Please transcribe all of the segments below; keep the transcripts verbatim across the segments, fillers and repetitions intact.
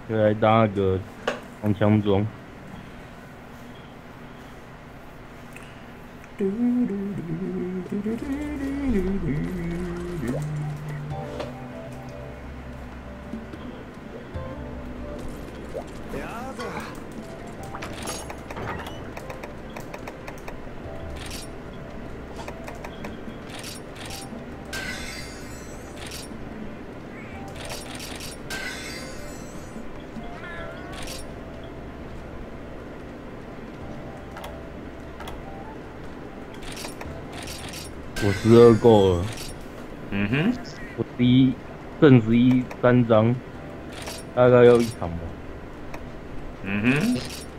就来当那个长枪装。我十二够了。 嗯哼， 我第一正十一三张，大概要一场吧。 嗯哼，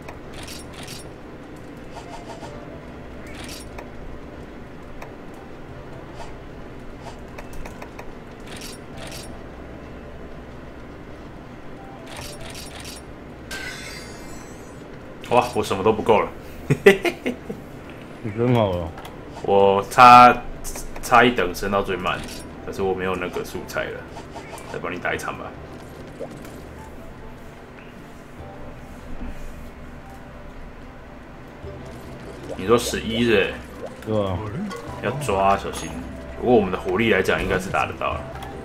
哇，我什么都不够了， 你升好了。 我差差一等升到最慢，可是我没有那个素材了，再帮你打一场吧。你说十一是？ 对吧？ 要抓小心。不过我们的火力来讲，应该是打得到了。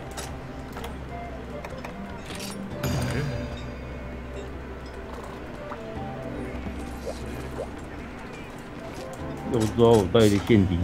要抓我带的现金。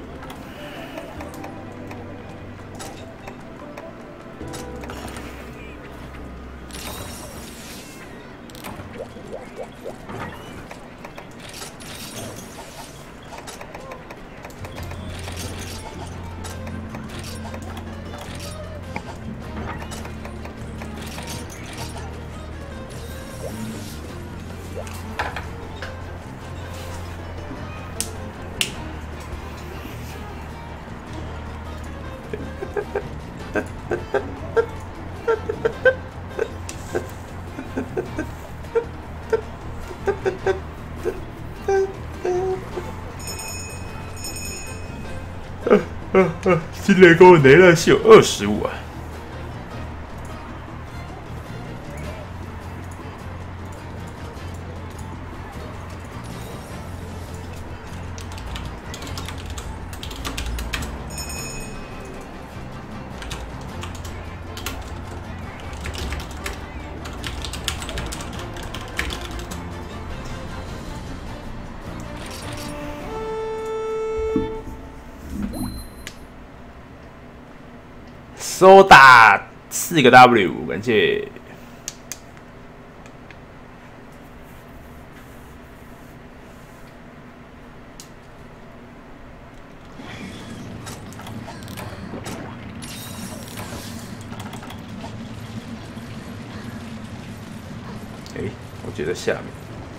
今年给我雷量是有二十五啊！收打四个 W， 感谢。哎、欸，我觉得下面。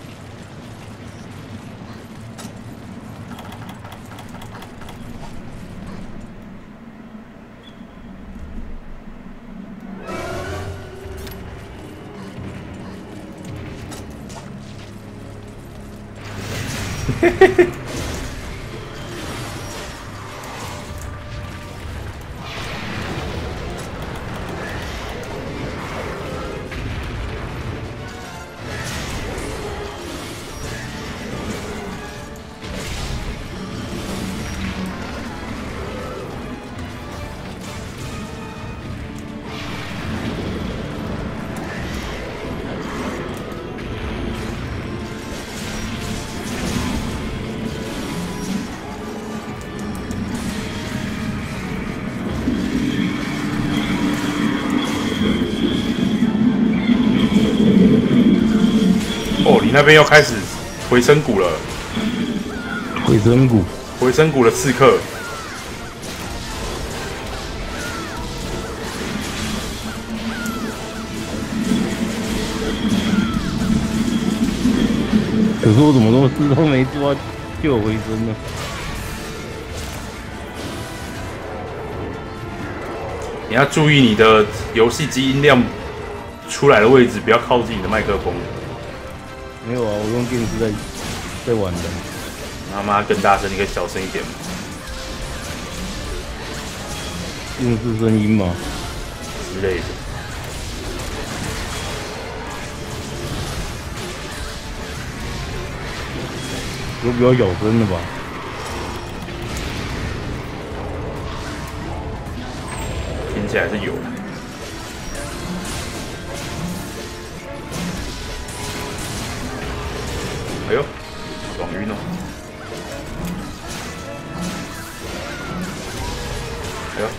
嘿嘿嘿。哦，你那边又开始回声谷了。 回声谷， 回声谷的刺客。 可是我怎么都事都没做，就有回声呢？ 你要注意你的游戏机音量出来的位置，不要靠近你的麦克风。 没有啊，我用电视在在玩的。 他妈更大声，你可以小声一点吗？ 电视声音嘛之类的。 有比较咬身的吧？ 听起来是有的。哎呦，网晕了！哎呦！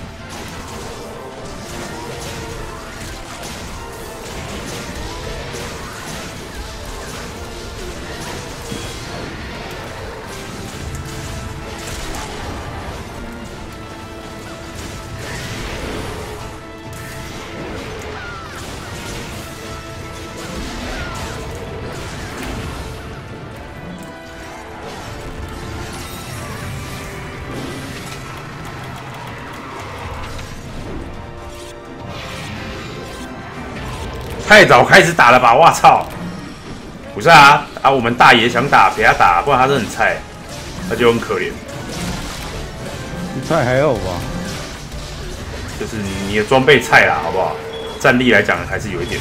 太早开始打了吧！我操！不是啊啊！我们大爷想打，陪他打，不然他是很菜，他就很可怜。 菜还好吧？ 就是你的装备菜啦，好不好？战力来讲还是有一点。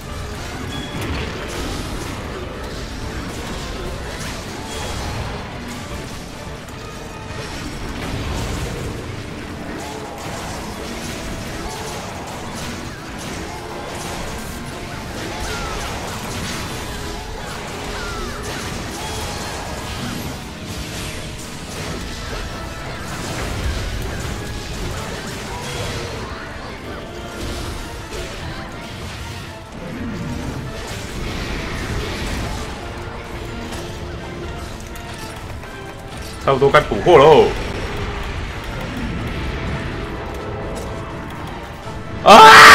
差不多该补货喽！啊！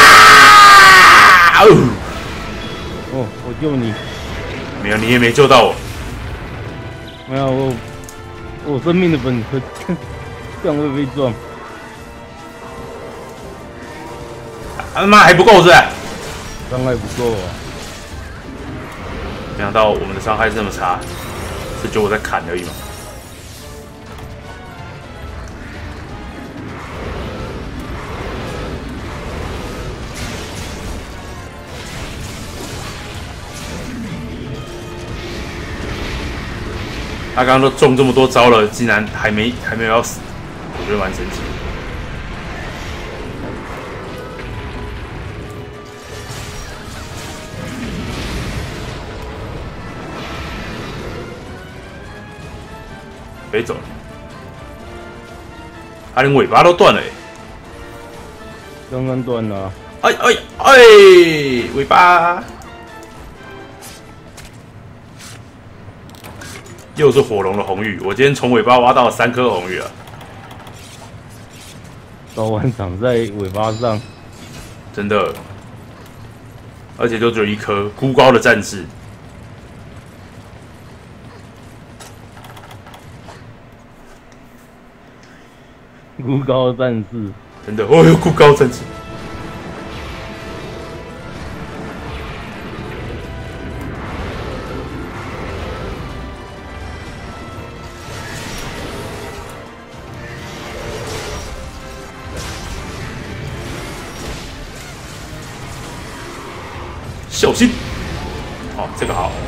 哦，我救你。 没有，你也没救到我。 没有，我我生命的本能，这样会被撞。 他妈还不够是不是？ 伤害不够啊！ 没想到我们的伤害是这么差，是就我在砍而已嘛。他刚刚都中这么多招了，竟然还没还没有要死，我觉得蛮神奇的。飞走了，他连尾巴都断了哎！ 刚刚断了、啊。 哎哎哎，尾巴！又是火龙的红玉，我今天从尾巴挖到了三颗红玉啊！ 早晚长在尾巴上， 真的，而且就只有一颗孤高的战士。 孤高战士， 真的，哦哟，孤高战士。小心！哦，这个好。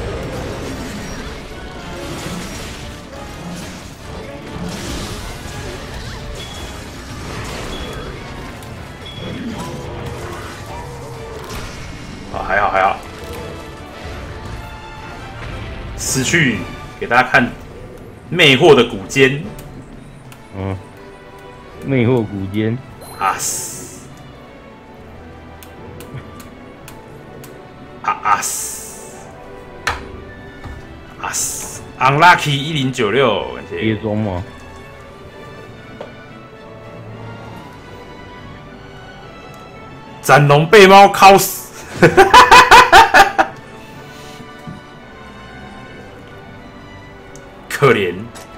啊，还好还好。死去，给大家看魅惑的骨尖。 嗯，魅惑骨尖。 啊死！啊啊死！啊死 ！Unlucky 一零九六，感谢。 跌装吗？ 斩龙被猫敲死！可怜。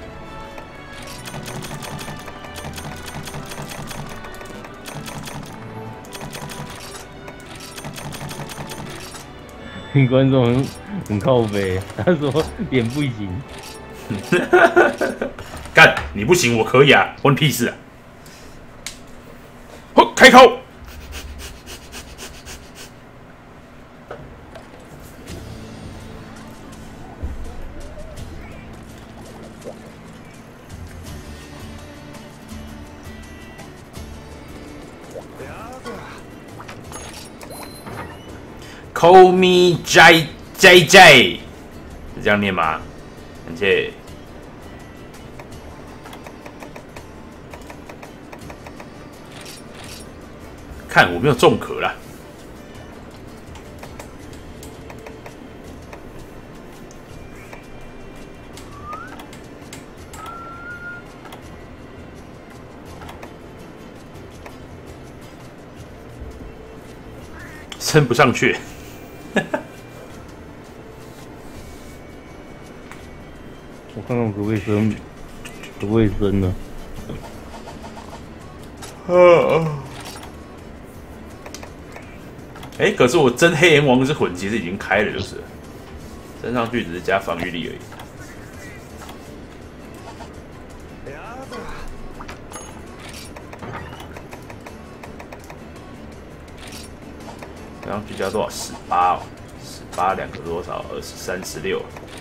观众很很靠北，他说脸不行。 干，你不行，我可以啊，关你屁事啊！好，开口。 Call me J J J， 是这样念吗？感谢。看我没有中壳啦。升不上去， 我看看我可不可以升，可不可以升呢？ 哎、欸，可是我真黑炎王之魂其实已经开了，就是了升上去只是加防御力而已。上去加多少？十八哦，十八两个多少？二十三、十六，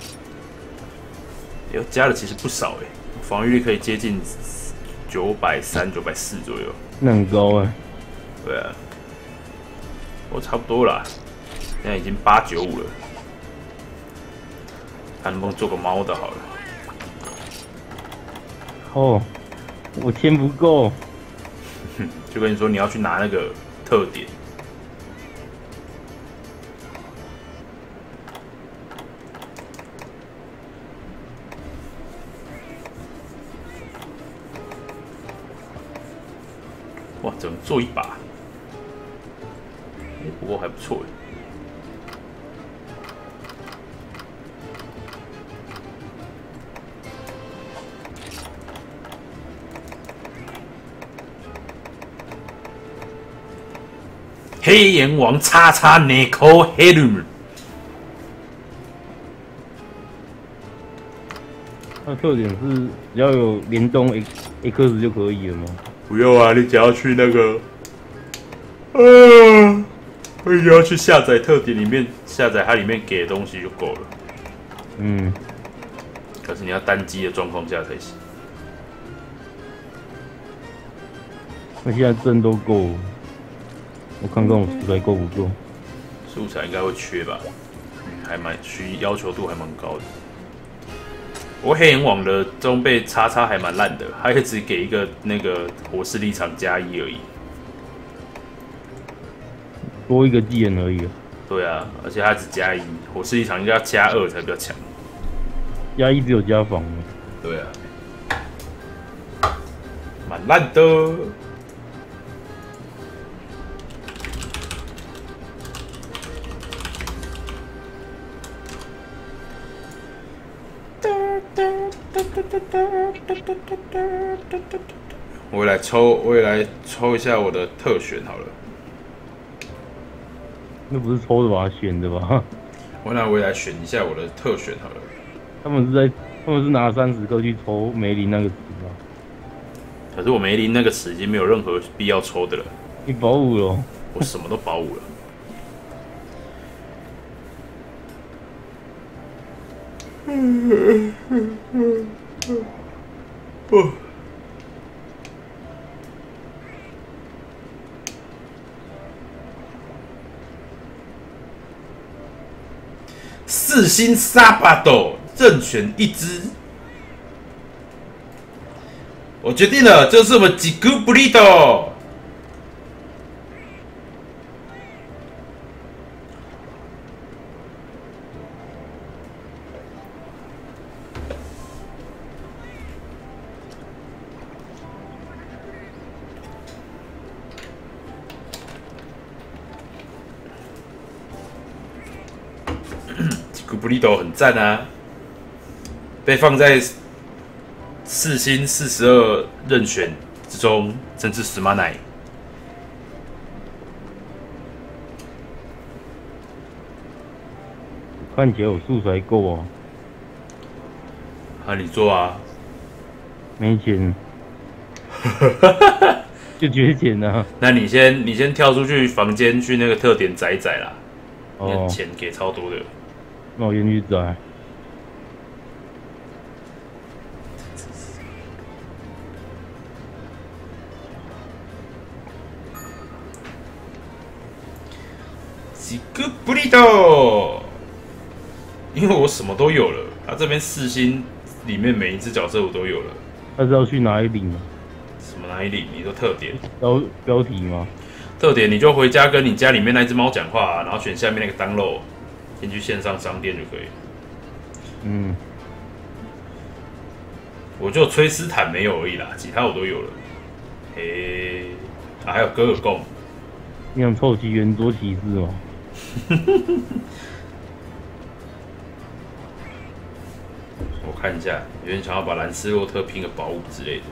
有加的其实不少哎，防御力可以接近九百三、九百四左右， 那很高哎。 对啊，我差不多啦，现在已经八九五了，看能不能做个猫的好了。 哦，我钱不够， 就跟你说你要去拿那个特点。哇，怎么做一把？不过还不错耶。黑炎王叉叉 Neko Helm， 它的特点是只要有联动 X 就可以了吗？ 不用啊，你只要去那个，呃，你只要去下载特点里面下载它里面给的东西就够了。 嗯， 可是你要单机的状况下才行。 那现在帧都够了，我看看我素材够不够。 素材应该会缺吧，还蛮需要求度还蛮高的。不过黑炎网的装备叉叉还蛮烂的，它也只给一个那个火势力场加一而已， 多一个技能而已。 对啊，而且它只加一，火势力场应该要加二才比较强。 加一只有加防吗？ 对啊，蛮烂的。我也来抽，我也来抽一下我的特选好了。 那不是抽着把它选的吧？ 我那我也来选一下我的特选好了。 他们是在，他们是拿三十颗去抽梅林那个词吗？ 可是我梅林那个词已经没有任何必要抽的了。 你保五了？ 我什么都保五了。哦。四星沙巴斗任选一只，我决定了，就是我们吉古布利多。古布利多很赞啊，被放在四星四十二任选之中，甚至史马奈。 看起来我素材够啊。 啊，你做啊？ 没钱，就缺钱啊。 那你先，你先跳出去房间去那个特点载载啦。 哦， 钱给超多的。 那我先去载。 几个布利多，因为我什么都有了。他这边四星里面每一只角色我都有了。 他是要去哪里领啊？ 什么哪里领？你说特点？ 标标题吗？ 特点你就回家跟你家里面那只猫讲话、啊，然后选下面那个 download， 进去线上商店就可以。 嗯， 我就崔斯坦没有而已啦，其他我都有了。嘿，啊，还有戈尔贡。 你想凑齐圆桌骑士吗？ 我看一下，有人想要把兰斯洛特拼个宝物之类的。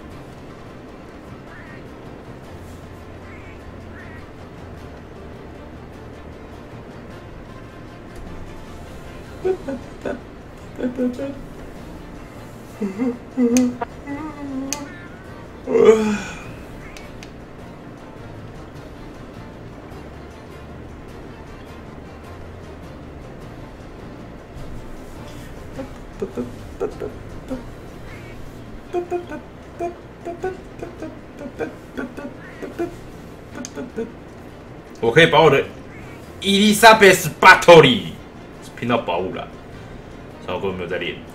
我可以把我的伊丽莎白斯巴托里拼到宝物了，虽然我根本没有在练。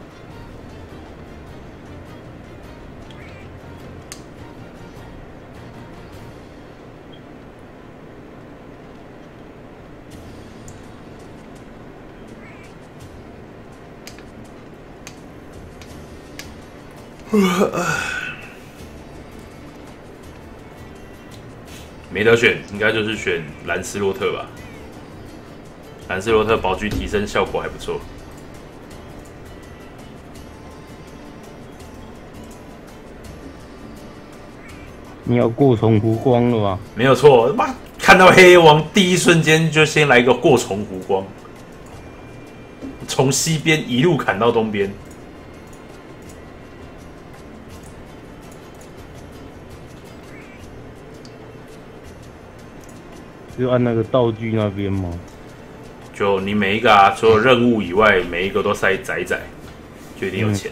没得选，应该就是选兰斯洛特吧。兰斯洛特宝具提升效果还不错。 你要过重湖光了吧？ 没有错，妈看到黑王第一瞬间就先来一个过重湖光，从西边一路砍到东边。 就按那个道具那边吗？ 就你每一个啊，除了任务以外，每一个都塞仔仔，就一定有钱。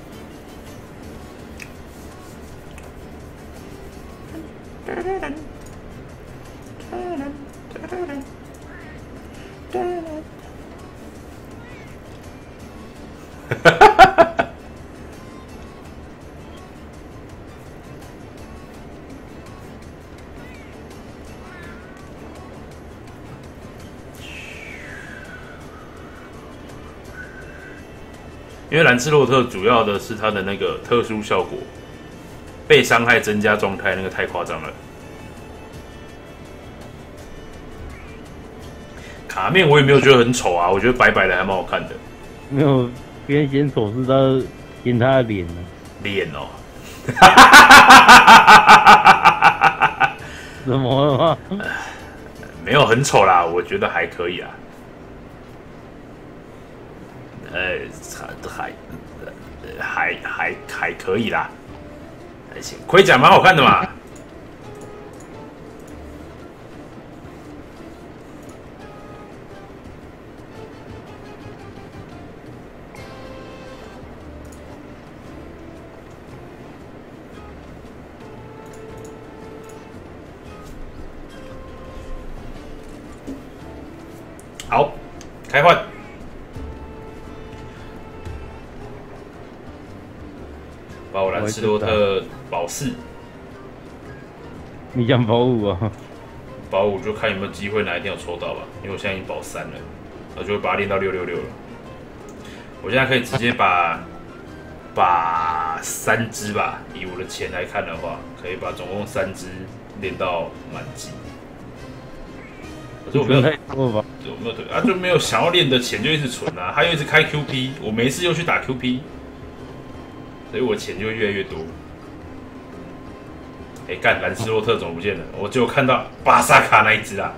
哈哈哈哈哈！因为兰斯洛特主要的是它的那个特殊效果，被伤害增加状态，那个太夸张了。卡面我也没有觉得很丑啊，我觉得白白的还蛮好看的。 没有，别人嫌丑是他嫌他的脸呢。 脸哦， 怎么了吗？ 没有很丑啦，我觉得还可以啊。呃，还还还还可以啦，还行，盔甲蛮好看的嘛。好，开换。把我兰斯洛特保四， 你讲保五啊？ 保五就看有没有机会哪一天有抽到吧，因为我现在已经保三了，我就会把它练到六六六了。我现在可以直接把把三只吧，以我的钱来看的话，可以把总共三只练到满级。可是我没有太多吧？ 我没有对啊，就没有想要练的钱就一直存啊，他又一直开 Q P， 我没事又去打 Q P。所以我钱就会越来越多。哎、欸，干兰斯洛特怎么不见了？我就看到巴萨卡那一只啊！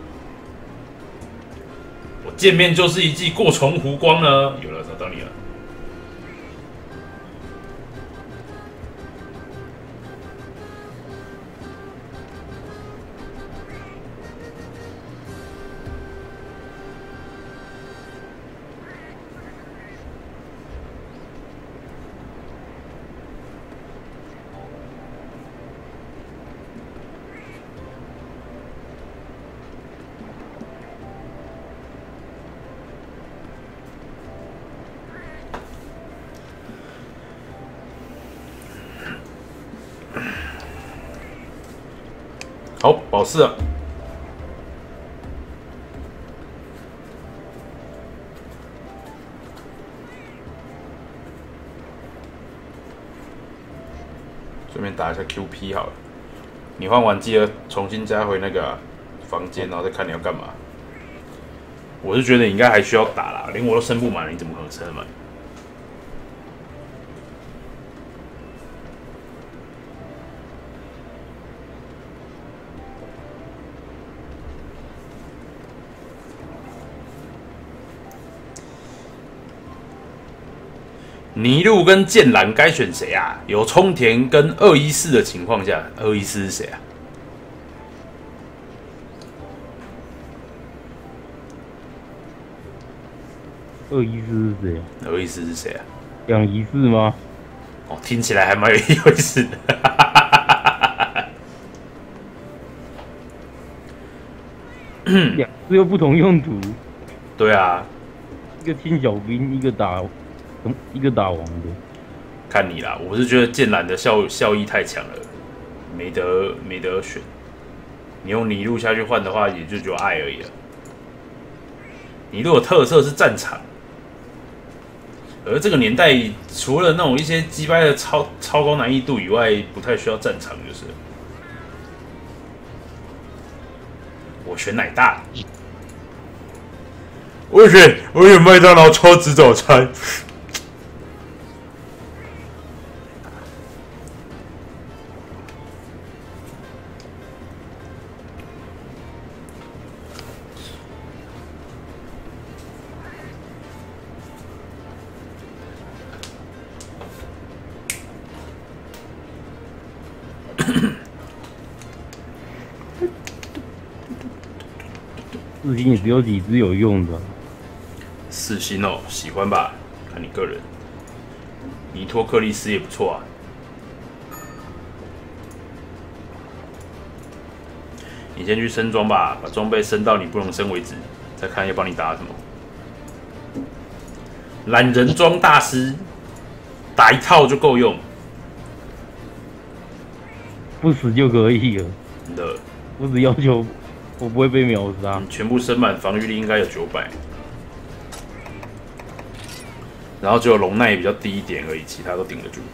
我见面就是一记过重湖光呢。有了，找到你了。 保释啊！顺便打一下 Q P 好了。你换完记得重新加回那个、啊、房间，然后再看你要干嘛。我是觉得你应该还需要打啦，连我都升不满了，你怎么可能升得满？尼禄跟剑兰该选谁啊？有冲田跟二一四的情况下，二一四是谁啊？ 二一四是谁啊？ 二一四是谁啊？ 两一四吗？ 哦，听起来还蛮有一回事的。 两只又不同用途。 对啊， 一个清小兵，一个打，一个打王的。 看你啦，我是觉得剑兰的效效益太强了，没得没得选。你用尼禄下去换的话，也就只有爱而已了。尼禄的特色是战场，而这个年代除了那种一些击败的超超高难易度以外，不太需要战场，就是了。我选奶大，我选我选麦当劳超值早餐。 四星也只有几只有用的、啊。 四星哦，喜欢吧？看你个人。尼托克利斯也不错啊。你先去升装吧，把装备升到你不能升为止，再看要帮你打什么。懒人装大师，打一套就够用， 不死就可以了。 真的。 我只要求我不会被秒杀。 你全部升满，防御力应该有九百，然后只有龙耐比较低一点而已，其他都顶得住。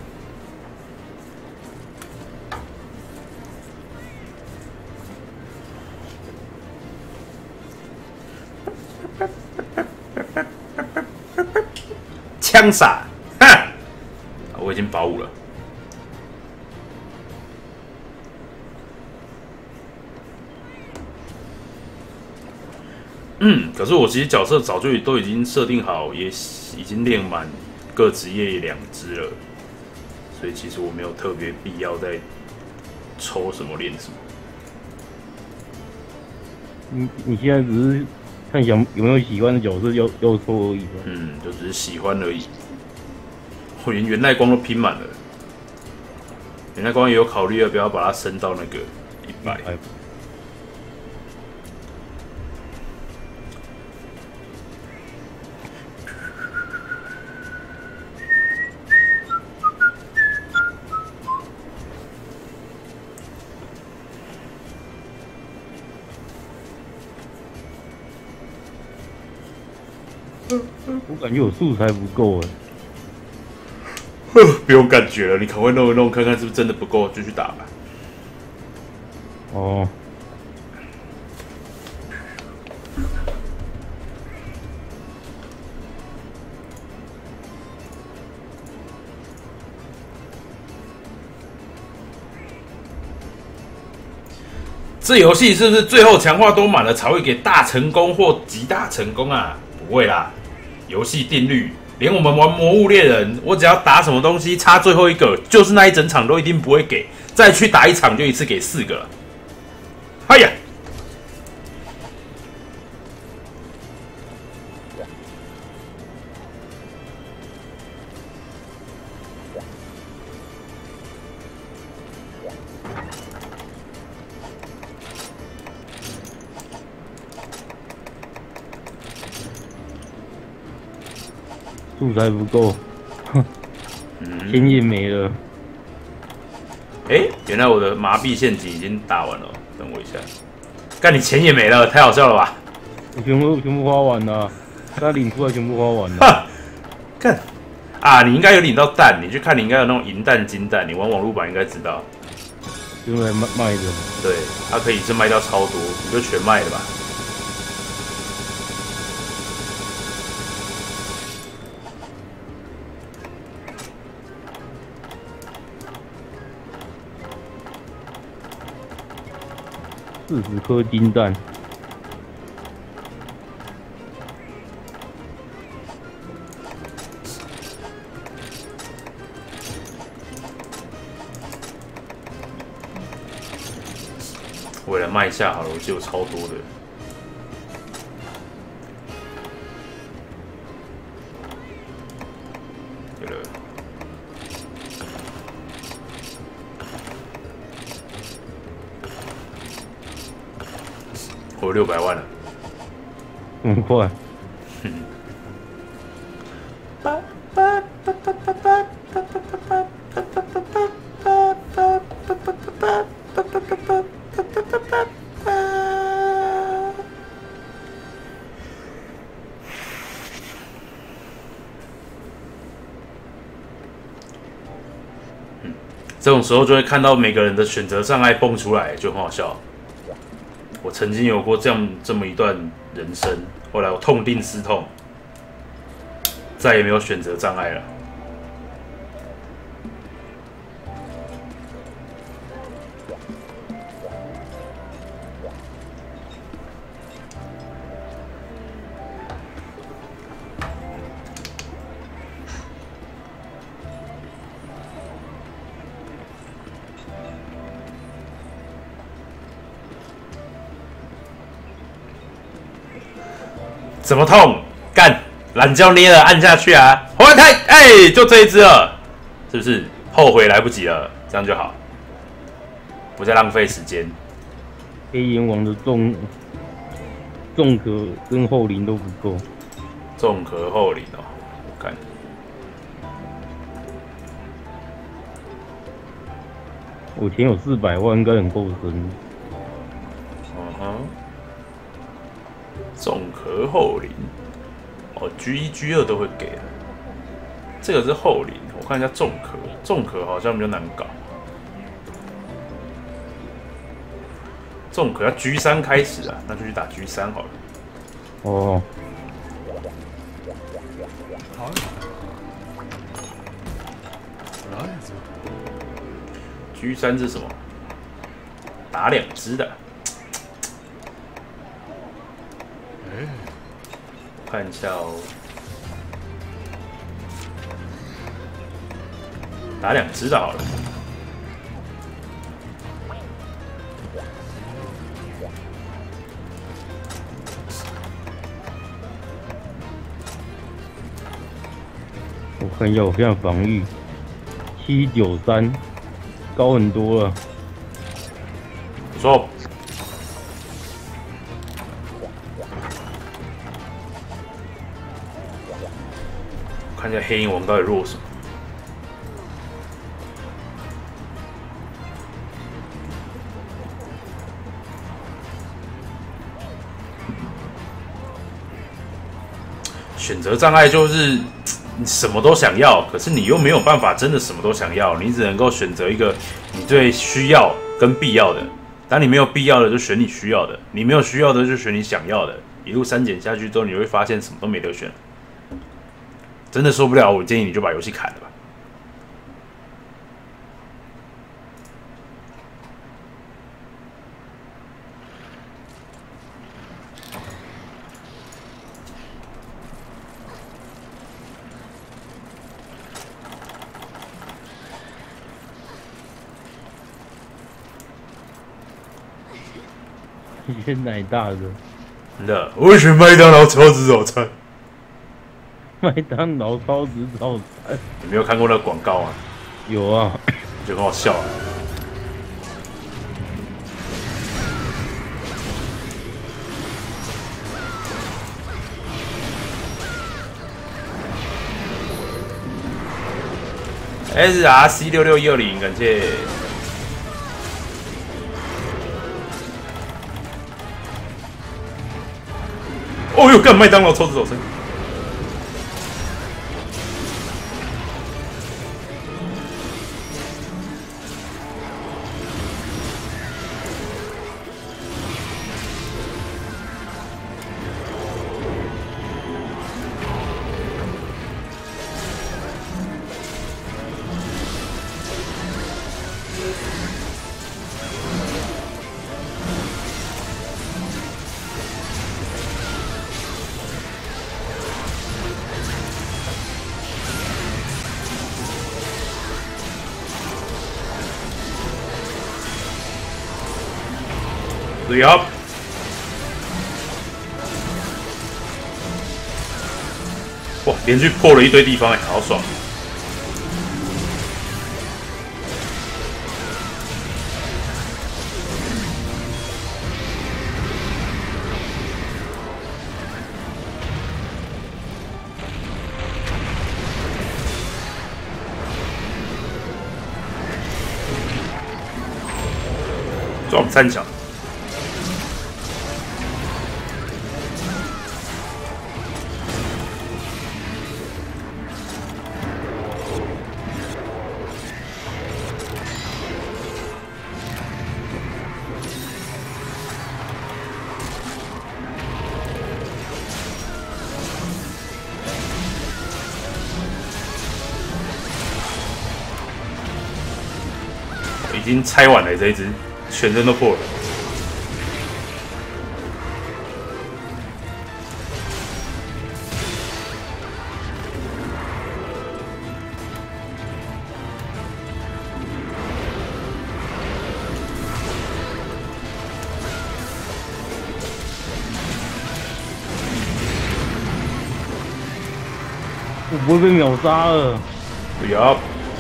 枪傻，哼！我已经保五了。嗯，可是我其实角色早就都已经设定好，也已经练满各职业两只了，所以其实我没有特别必要再抽什么练什么。 你你现在只是看想有没有喜欢的角色要要抽而已吧？ 嗯，就只是喜欢而已。我连元赖光都拼满了，元赖光也有考虑要不要把它升到那个一百。 我感觉我素材不够哎。 不用感觉了，你赶快弄一弄，看看是不是真的不够，就去打吧。 哦。 这游戏是不是最后强化都满了才会给大成功或极大成功啊？不会啦，游戏定律，连我们玩魔物猎人，我只要打什么东西差最后一个，就是那一整场都一定不会给，再去打一场就一次给四个了。哎呀！ 素材不够，钱也没了。 哎、欸，原来我的麻痹陷阱已经打完了。 等我一下。干，你钱也没了，太好笑了吧？ 我全部全部花完了，他领出来全部花完了。 哈，干啊！你应该有领到蛋，你去看，你应该有那种银蛋、金蛋，你玩网络版应该知道。 用来卖卖的。 对，它可以是卖掉超多，你就全卖了吧。 四十颗金蛋， 我来卖一下好了，我记得有超多的。对了，我有六百万了， 很快。 这种时候就会看到每个人的选择障碍蹦出来，就很好笑。我曾经有过这样这么一段人生，后来我痛定思痛，再也没有选择障碍了。怎么痛？干，懒觉捏了，按下去啊！红蓝台，哎，就这一只了，是不是？后悔来不及了，这样就好，不再浪费时间。 黑岩王的重重壳跟后鳞都不够， 重壳后鳞哦，我看。 我钱有四百万，应该很够深。 嗯哼。重壳后鳞，哦 ，G 一、G 二都会给的。这个是后鳞，我看一下重壳，重壳好像比较难搞。重壳要 G 三开始啊，那就去打 G 三好了。 哦。 好。 G 三是什么？打两只的。看一下哦，打两只的好了。 我看一下，我现在防御七九三，高很多了。 不错。看一下黑鹰王到底弱什么？选择障碍就是你什么都想要，可是你又没有办法真的什么都想要，你只能够选择一个你最需要跟必要的。当你没有必要的，就选你需要的；你没有需要的，就选你想要的。一路删减下去之后，你会发现什么都没得选。真的受不了，我建议你就把游戏砍了吧。 一些奶大的。 真的，我选麦当劳超值早餐。 麦当劳超值早餐， 你没有看过那个广告啊？ 有啊， 就很好笑啊。S R C 六六一二零，感谢。 哦呦，干麦当劳抽脂手身。对啊，哇，连续破了一堆地方，哎，好爽！撞三角。已经拆完了，这一只全身都破了。 我不会被秒杀了。 对啊。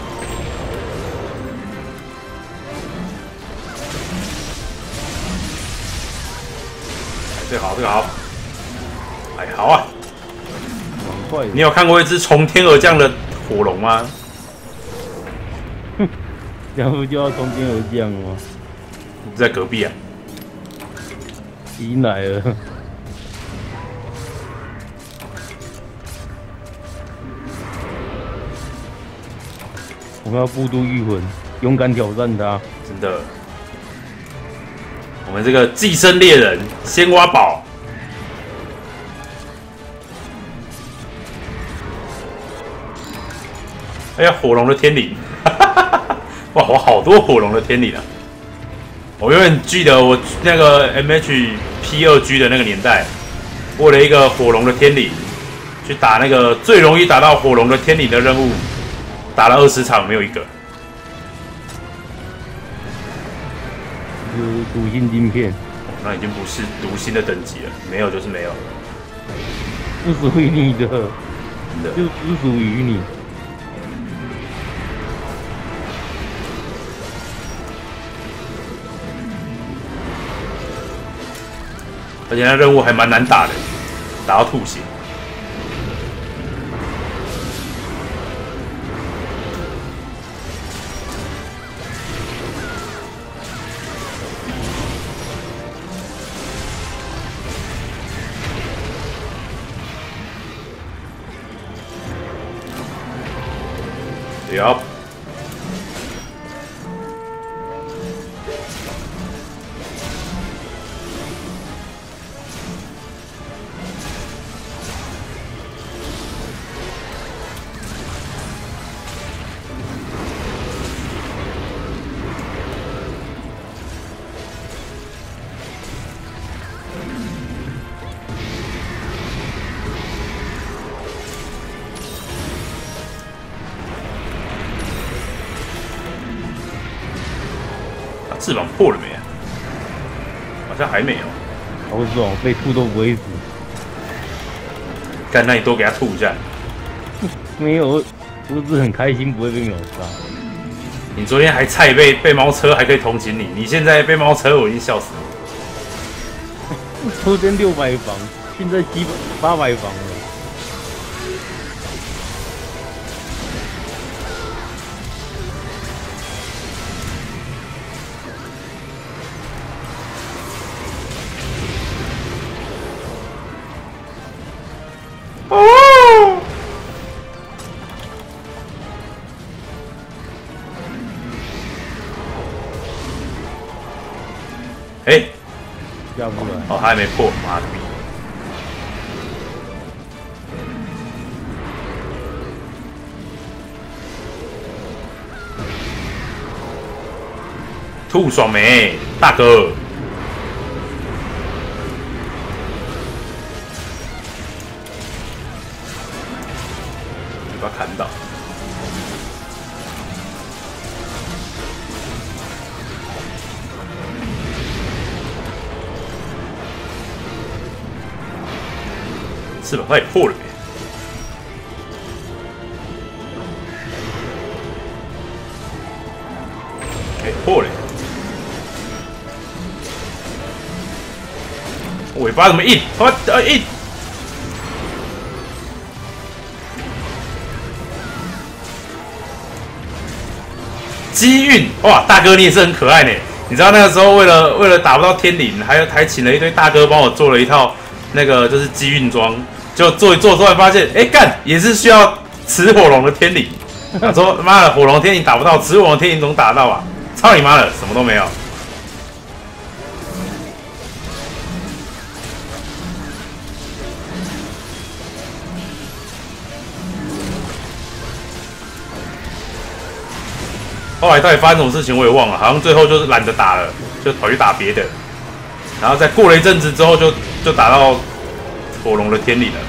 这个好，这个好，哎，好啊！ 蛮快的。 你有看过一只从天而降的火龙吗？ 哼，这样不就要从天而降吗？ 在隔壁啊。 已经来了。我们要复读御魂，勇敢挑战他。 真的。我们这个寄生猎人先挖宝，哎呀，火龙的天领，哇，我好多火龙的天领啊！我永远记得我那个 M H P 二 G 的那个年代，为了一个火龙的天领，去打那个最容易打到火龙的天领的任务，打了二十场没有一个。 就是毒性晶片， 那已经不是毒心的等级了，没有就是没有， 不属于你的， 真的就只属于你。 而且那任务还蛮难打的，打到吐血。Yup.啊，翅膀破了没啊？好像还没有。 好爽，被吐都不会死。 干，那你多给他吐一下。 没有，我只是很开心不会被秒杀。 你昨天还菜被被猫车还可以同情你，你现在被猫车我已经笑死了。 昨天六百房，现在七八百房了。 哦，他还没破，妈的逼！兔爽没，大哥！把他砍倒。翅膀快破了没？哎，破了！尾巴怎么硬？他妈呃硬！机运哇，大哥你也是很可爱呢。你知道那个时候为了为了打不到天灵，还还请了一堆大哥帮我做了一套那个就是机运装，就做一做突然发现，哎干也是需要雌火龙的天灵。他说妈的火龙天灵打不到，雌火龙天灵总打到啊！操你妈的，什么都没有。后来到底发生什么事情我也忘了，好像最后就是懒得打了，就跑去打别的。然后再过了一阵子之后就，就就打到火龙的天理了。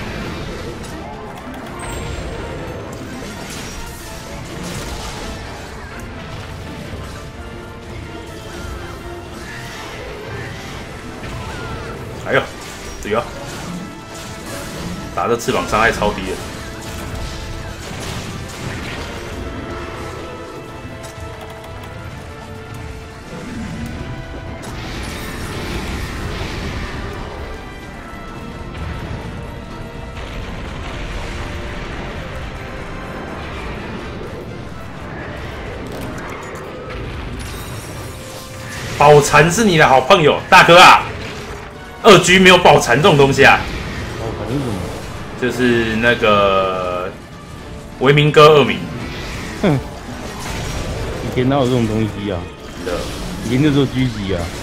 哎呦，这个打这翅膀伤害超低的。宝蚕是你的好朋友，大哥啊！二局没有宝蚕这种东西啊。 宝蚕是什么？ 就是那个维明哥二名。 哼，以前哪有这种东西啊？ 的， 以前就做狙击啊。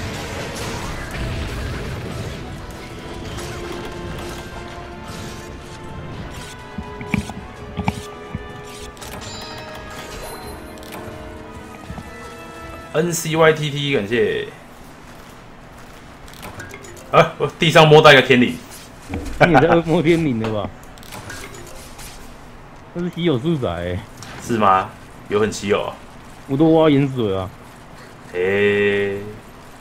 N C Y T T 感谢。啊，我地上摸到一个天灵。 你也在摸天灵的吧？那是稀有素材、欸， 是吗？有很稀有啊。 我都挖盐水啊。 诶、欸，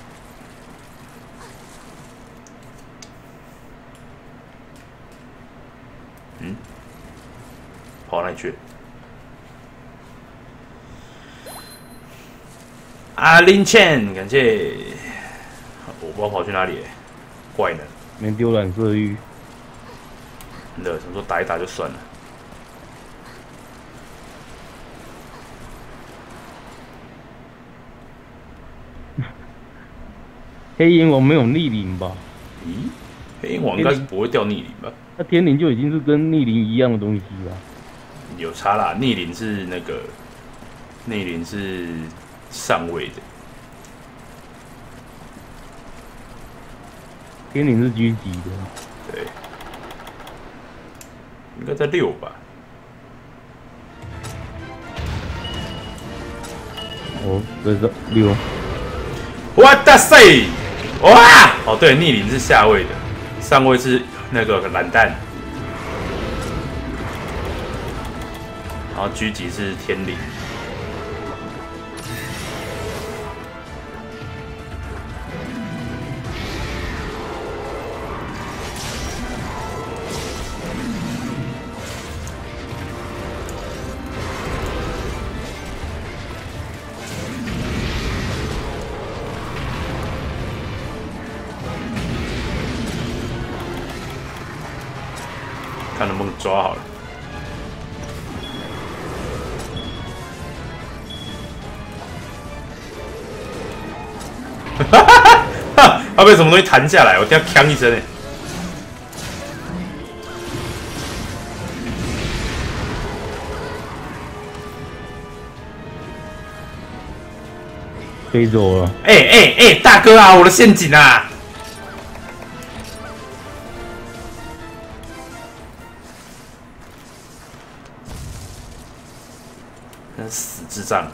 嗯，跑哪里去？阿林倩，感谢。我不知道跑去哪里、欸，怪呢。 没丢染色玉。 真的，想说打一打就算了。 黑岩王没有逆鳞吧？ 咦，黑岩王应该是不会掉逆鳞吧？ 那天灵就已经是跟逆鳞一样的东西了。 有差啦，逆鳞是那个，逆鳞是上位的。 天灵是狙击的， 对，应该在六吧。 哦，这是六。 哇大塞！哇！哦，对，逆鳞是下位的，上位是那个蓝蛋，然后狙击是天灵。看能不能抓好了。哈哈哈！他被什么东西弹下来，我听到锵一声诶。 飞走了。 哎哎哎，大哥啊，我的陷阱啊！ 那死智障。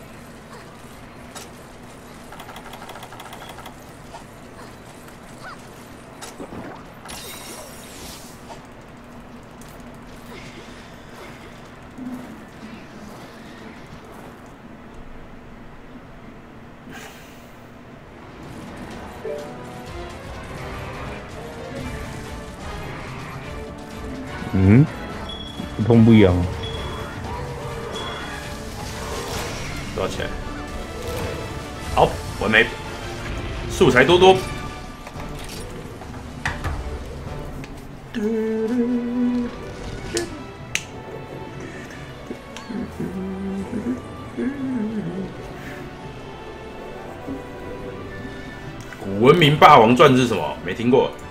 嗯，不痛不痒。 多少钱？好，完美，素材多多。古文明霸王传是什么？没听过。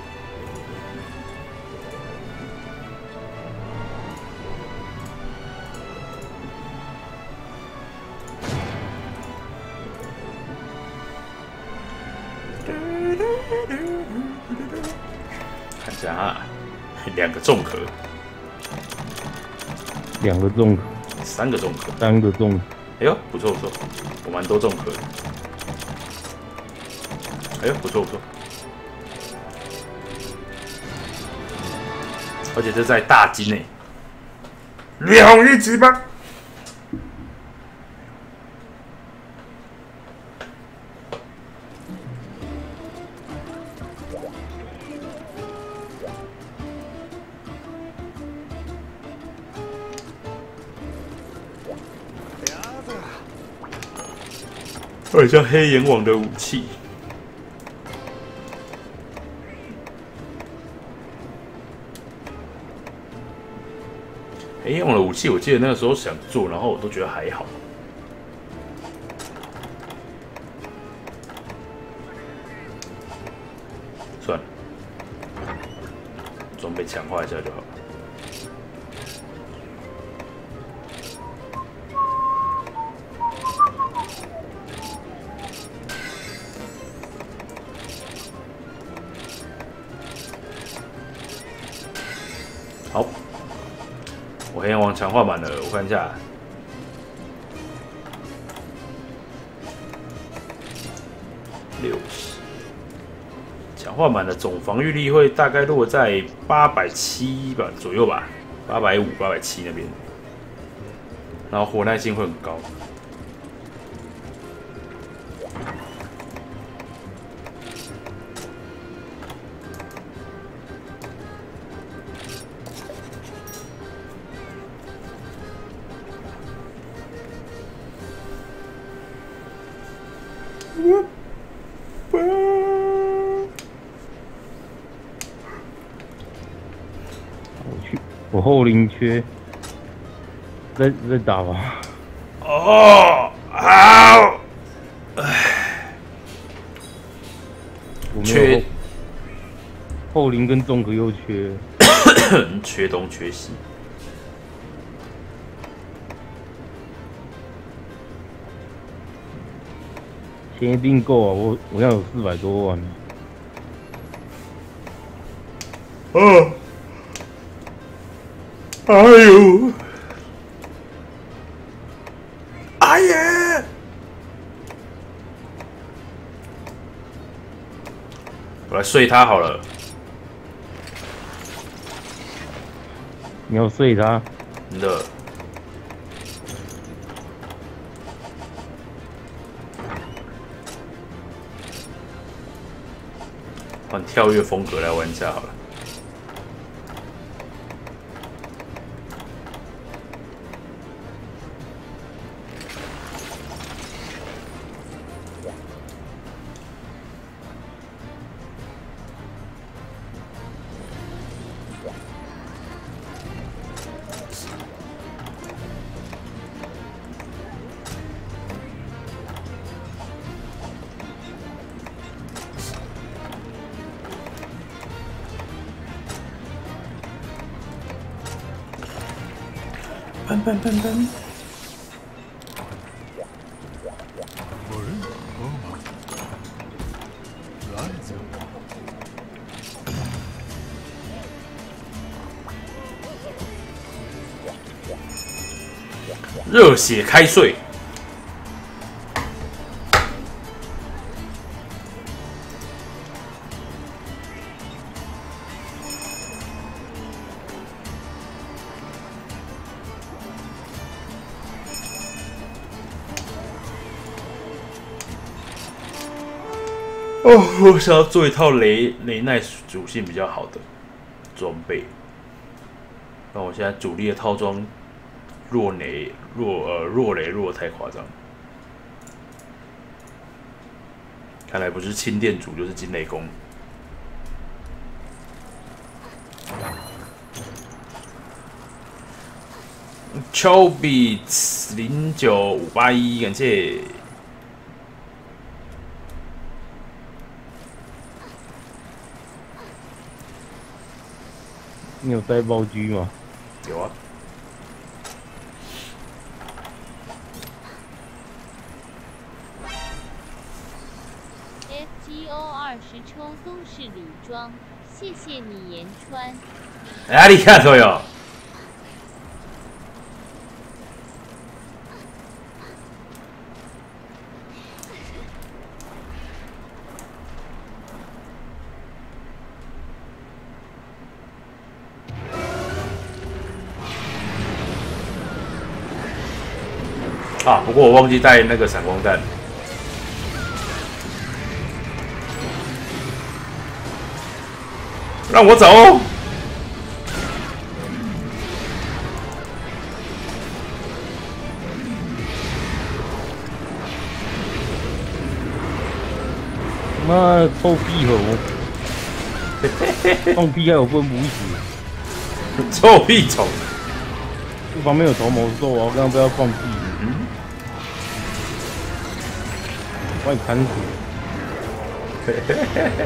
看一下啊，两个重壳， 两个重壳， 三个重壳， 三个重壳。 哎呦，不错不错，我蛮多重壳的。哎呦，不错不错，而且这在大金诶，两亿级吧。很像黑岩王的武器。黑岩王的武器，我记得那个时候想做，然后我都觉得还好。算了，装备强化一下就好了。好，我黑岩王强化满了，我看一下，六十，强化满了，总防御力会大概落在八百七吧左右吧，八百五、八百七那边，然后活耐性会很高。 我去，我后灵缺，再再打吧。 哦，好， 我没有缺后后灵跟重壳又缺， 缺东缺西。 钱一定够啊！我我要有四百多万。 哦，哎呦，哎呀！我来睡他好了。 你要睡他？ 真的。换跳跃风格来玩一下好了。砰砰砰砰！ 热血开睡。哦，我想要做一套雷雷耐属性比较好的装备。那我现在主力的套装弱雷弱呃弱雷弱太夸张，看来不是轻电主就是金雷公。Chobits 零九五八一，感谢。 你有带包狙吗？ 有啊。 F G O 二十抽都是礼装，谢谢你言川。 ありがとうよ。啊！不过我忘记带那个闪光弹。让我走！ 妈，臭屁猴！放屁还有分不死？ 臭屁虫！ 这旁边有头魔兽啊！我刚刚不要放屁。 嗯。 把你砍死！ 嘿嘿嘿嘿。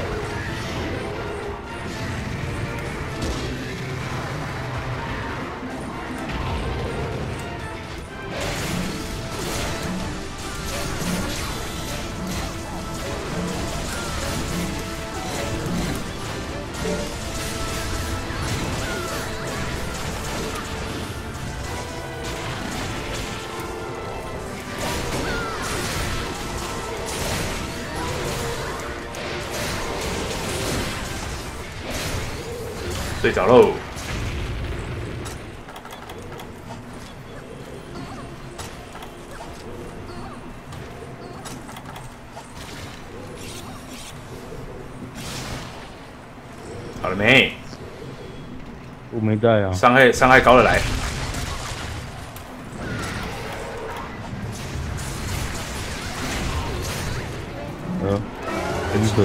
睡着喽。好了没？ 我没带啊。 伤害伤害高的来。 呃，很准。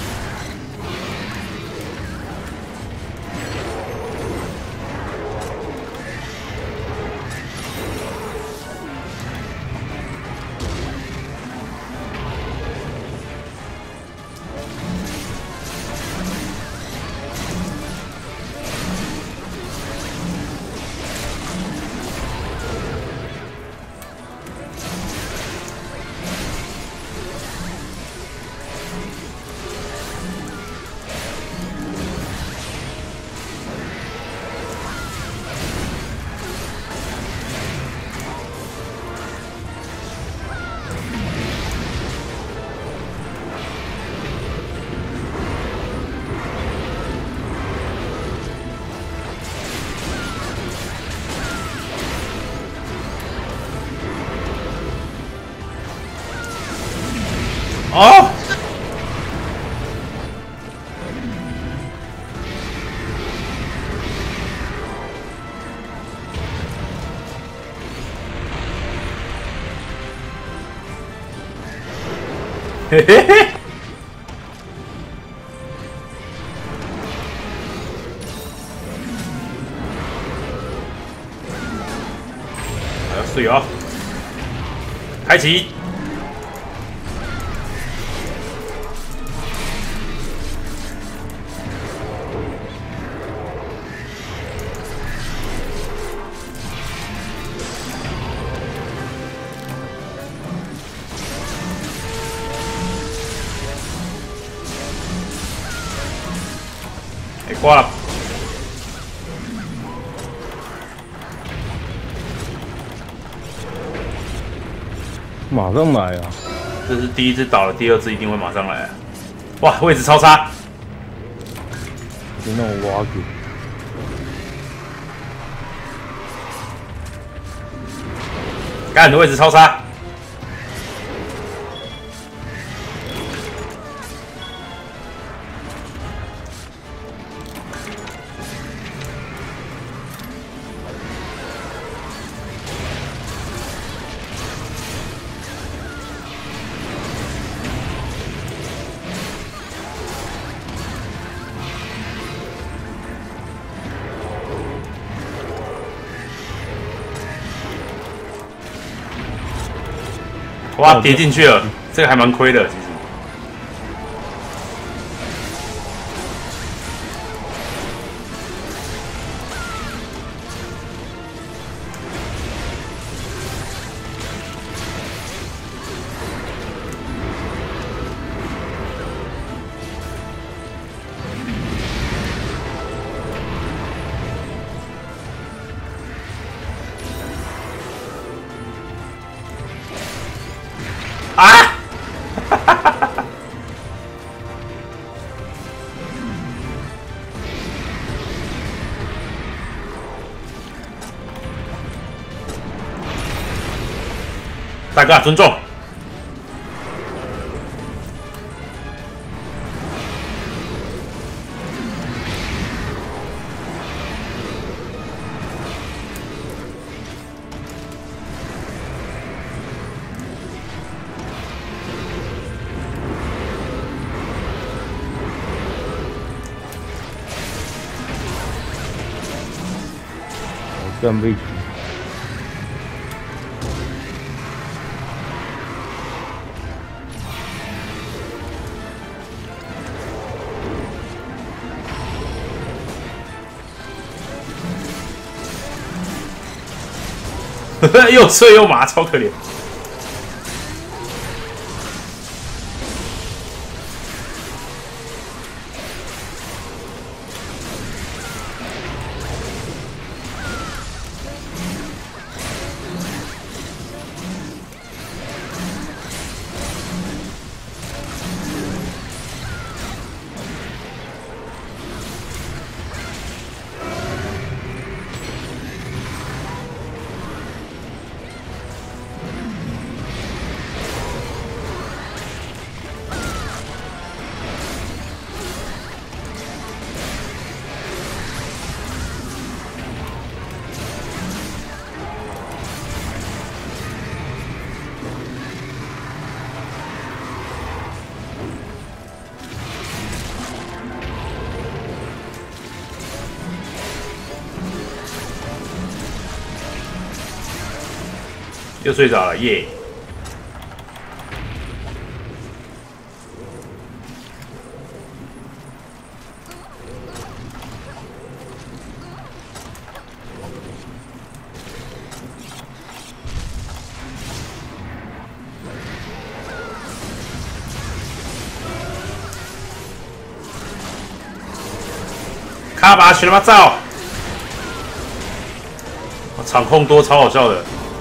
哦！嘿嘿嘿！还要睡哦！开启。挂了。 马上来啊！ 这是第一只倒了，第二只一定会马上来、啊。哇，位置超差， 就那种挖给。 干的位置超差。哇，跌进去了，这个还蛮亏的，其实。啊！大哥，尊重。 干被击。 又脆又麻，超可怜。又睡着了，耶！卡巴去他妈造！场控多，超好笑的。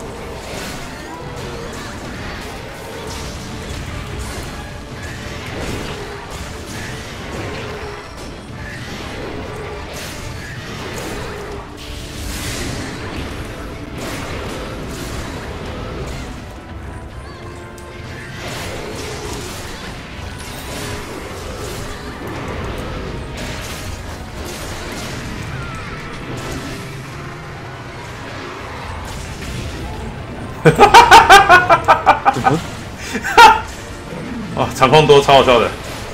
哈哈哈哈哈哈！哇，场控多超好笑的。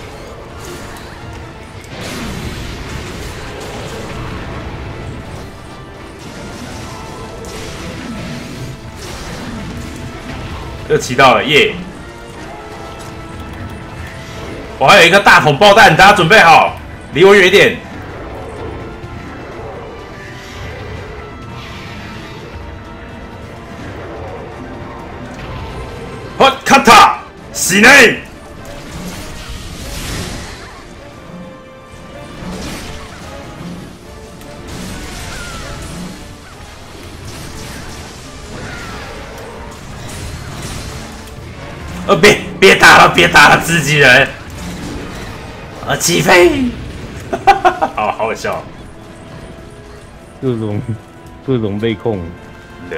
又骑到了，耶！我还有一个大桶爆弹，大家准备好，离我远一点。好，卡塔，死内！ 别别打了，别打了，自己人。啊，起飞！好好好笑。 各种各种被控。 的。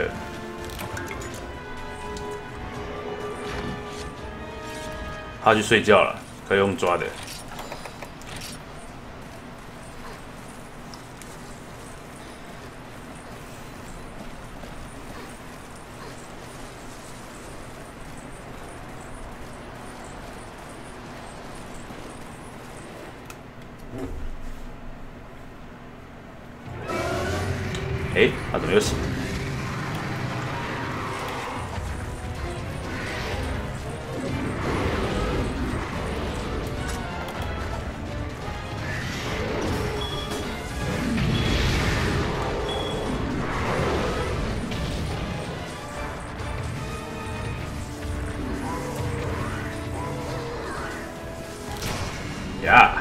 他去睡觉了，可以用抓的。哎，他怎么又醒？呀！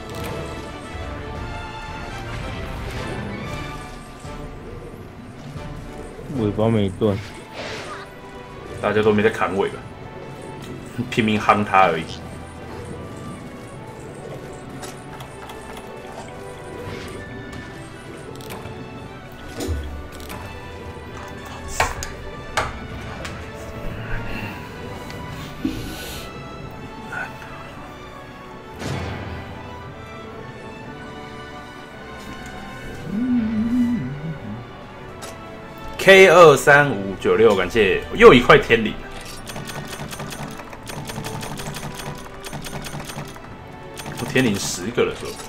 尾巴没断， 大家都没在砍尾吧，拼命夯他而已。K 二三五九六，感谢又一块天领。我天领十个了，是吧？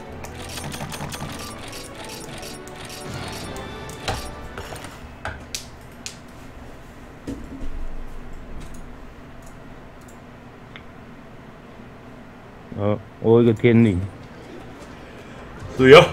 呃，我有一个天领。 对呀。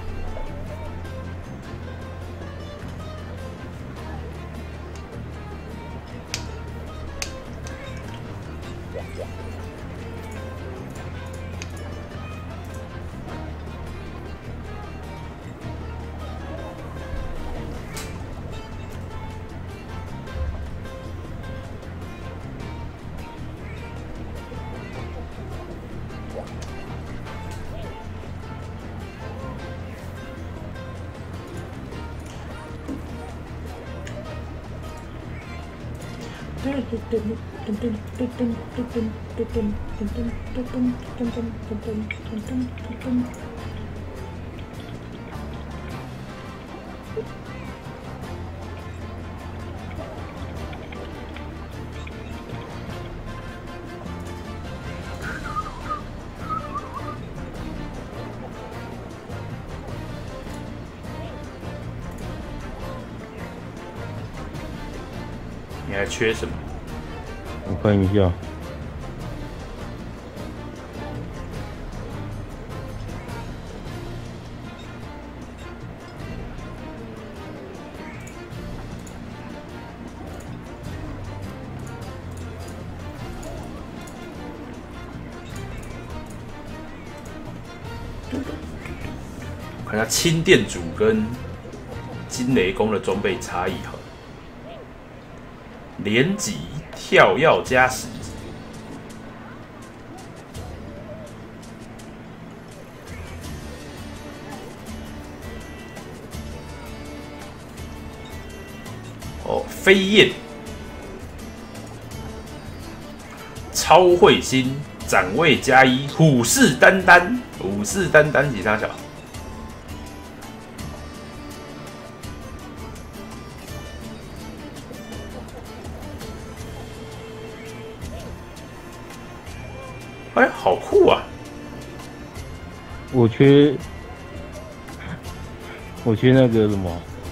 你还缺什么？ 我看一下。 看一下轻电阻跟金雷公的装备差异哈。连击、跳跃加时，哦，飞燕、超彗星、展位加一、虎视眈眈、虎视眈眈几大小？哎，好酷啊！ 我缺，我缺那个什么，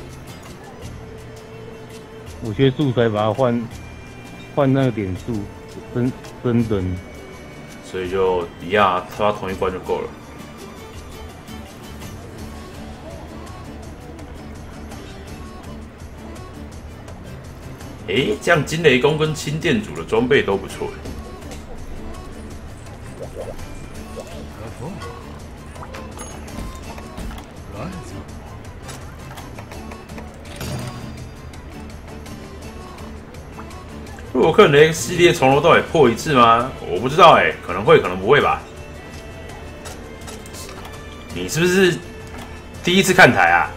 我缺素材，把它换换那个点数，升升等。 所以就一样，刷同一关就够了。哎，这样金雷公跟轻电组的装备都不错。 洛克人的 X 系列从头到尾破一次吗？我不知道哎、欸，可能会，可能不会吧。你是不是第一次看台啊？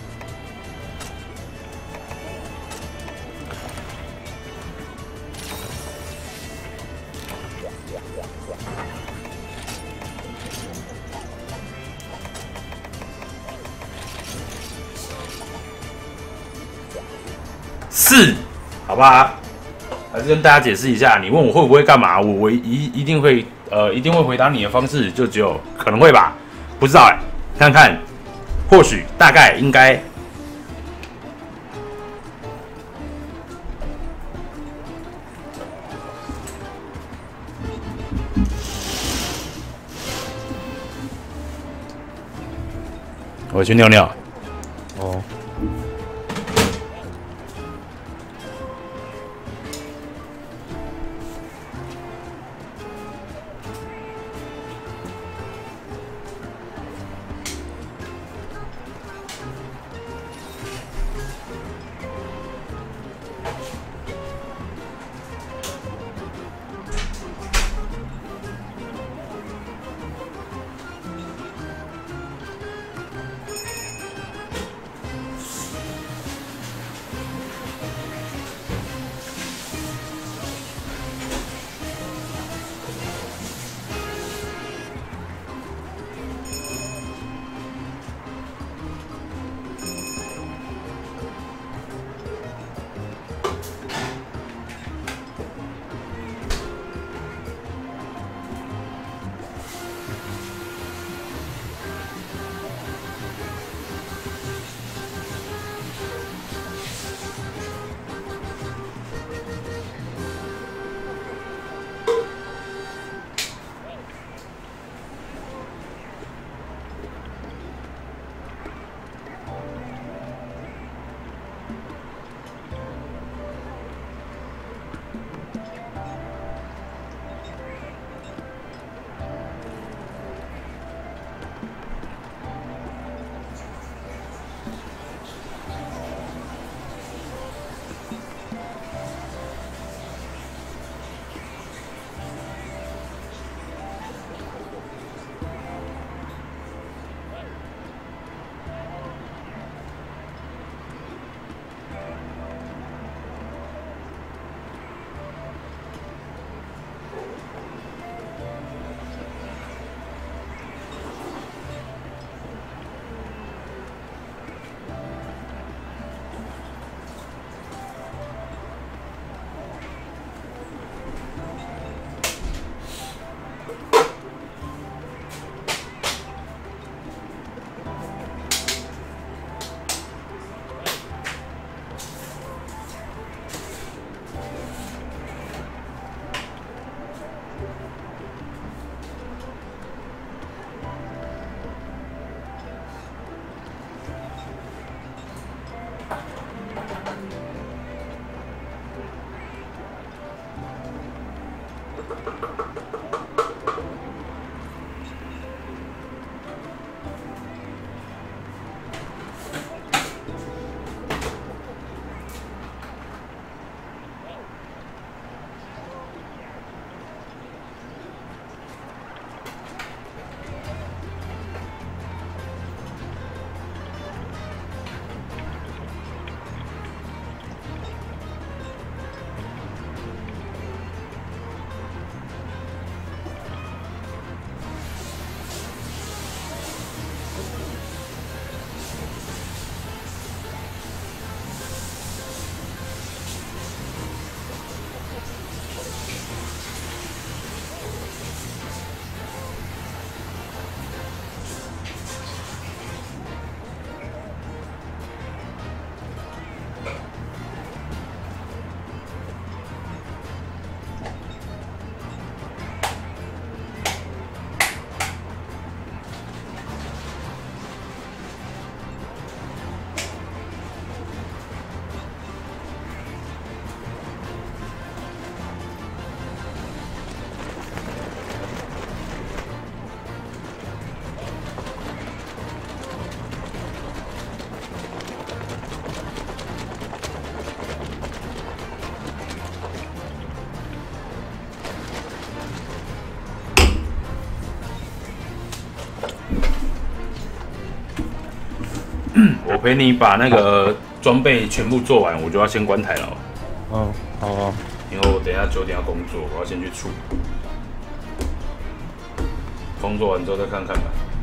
是，好吧，还是跟大家解释一下。你问我会不会干嘛，我我一一定会，呃，一定会回答你的方式就只有可能会吧，不知道哎、欸，看看，或许，大概，应该。我去尿尿。 哦。 我陪你把那个装备全部做完，我就要先关台了。 哦，好啊。 因为我等一下九点要工作，我要先去处。工作完之后再看看吧。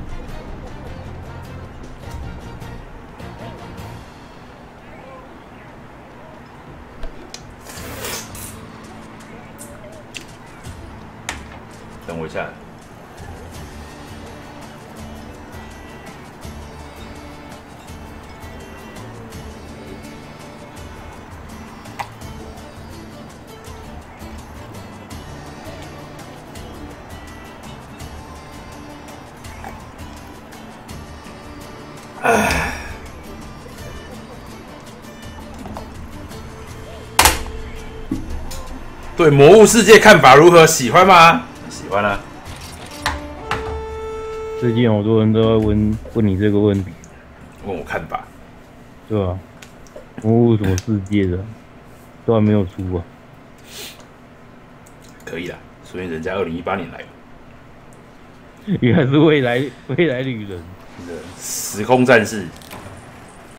等我一下。唉，对《魔物世界》看法如何？喜欢吗？喜欢啊。 最近好多人都在问问你这个问题， 问我看法， 对吧、啊？魔物什么世界的，都还没有出啊。 可以啦，所以人家二零一八年来的。 原来是未来未来旅人， 时空战士。